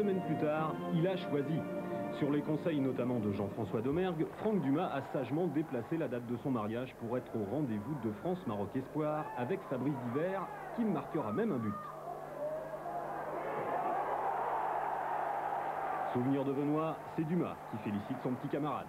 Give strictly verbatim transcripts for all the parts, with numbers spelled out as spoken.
semaine plus tard, il a choisi. Sur les conseils notamment de Jean-François Domergue, Franck Dumas a sagement déplacé la date de son mariage pour être au rendez-vous de France-Maroc Espoir avec Fabrice Divert, qui marquera même un but. Souvenir de Benoît, c'est Dumas qui félicite son petit camarade.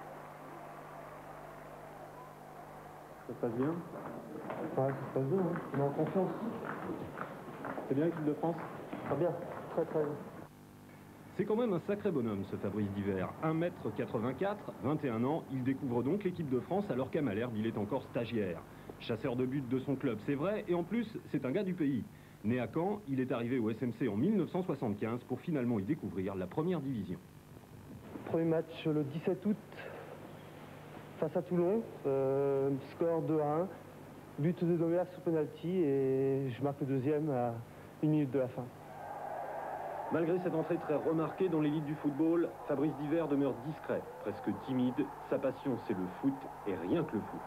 Ça se passe bien? Ouais, ça se passe bien, hein. On est en confiance. C'est bien l'équipe de France? Très bien, très très bien. C'est quand même un sacré bonhomme, ce Fabrice Divert. un mètre quatre-vingt-quatre, vingt et un ans, il découvre donc l'équipe de France alors qu'à Malherbe, il est encore stagiaire. Chasseur de but de son club, c'est vrai, et en plus, c'est un gars du pays. Né à Caen, il est arrivé au S M C en mille neuf cent soixante-quinze pour finalement y découvrir la première division. Premier match le dix-sept août, face à Toulon, euh, score deux à un, but de Domergue sous penalty et je marque le deuxième à une minute de la fin. Malgré cette entrée très remarquée dans l'élite du football, Fabrice Divert demeure discret, presque timide. Sa passion, c'est le foot et rien que le foot.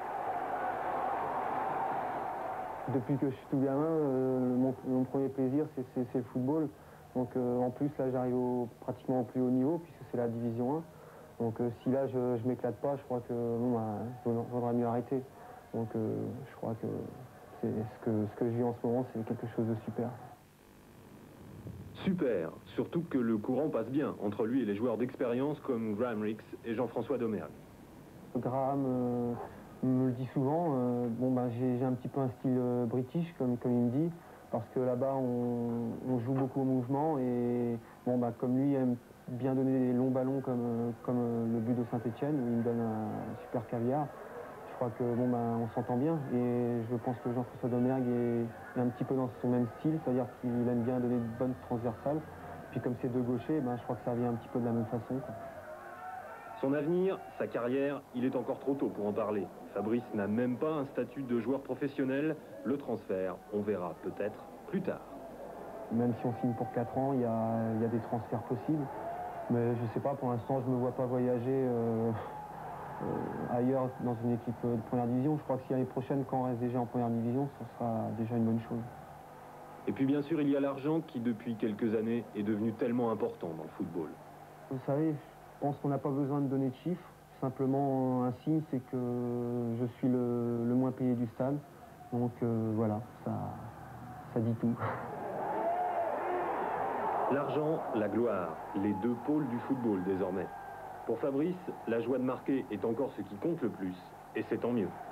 Depuis que je suis tout gamin, euh, mon, mon premier plaisir, c'est le football. Donc euh, en plus, là, j'arrive au, pratiquement au plus haut niveau, puisque c'est la division un. Donc euh, si là, je ne m'éclate pas, je crois que bon, bah, il vaudrait mieux arrêter. Donc euh, je crois que, ce que ce que je vis en ce moment, c'est quelque chose de super. Super, surtout que le courant passe bien entre lui et les joueurs d'expérience comme Graham Rix et Jean-François Domergue. Graham euh, me le dit souvent, euh, bon, bah, j'ai un petit peu un style euh, british, comme, comme il me dit, parce que là-bas, on, on joue beaucoup au mouvement et bon, bah, comme lui aime bien donner des longs ballons comme, euh, comme euh, le but de Saint-Etienne, où il me donne un super caviar. Je crois que bon, bah, on s'entend bien et je pense que Jean-François Domergue est, est un petit peu dans son même style, c'est-à-dire qu'il aime bien donner de bonnes transversales. Puis comme c'est deux gauchers, bah, je crois que ça vient un petit peu de la même façon, quoi. Son avenir, sa carrière, il est encore trop tôt pour en parler. Fabrice n'a même pas un statut de joueur professionnel. Le transfert, on verra peut-être plus tard. Même si on signe pour quatre ans, il y a, il y a des transferts possibles. Mais je ne sais pas, pour l'instant, je ne me vois pas voyager euh, euh, ailleurs dans une équipe de première division. Je crois que si l'année prochaine, quand on reste déjà en première division, ce sera déjà une bonne chose. Et puis bien sûr, il y a l'argent qui, depuis quelques années, est devenu tellement important dans le football. Vous savez, je pense qu'on n'a pas besoin de donner de chiffres. Simplement, un signe, c'est que je suis le, le moins payé du stade. Donc euh, voilà, ça, ça dit tout. L'argent, la gloire, les deux pôles du football désormais. Pour Fabrice, la joie de marquer est encore ce qui compte le plus, et c'est tant mieux.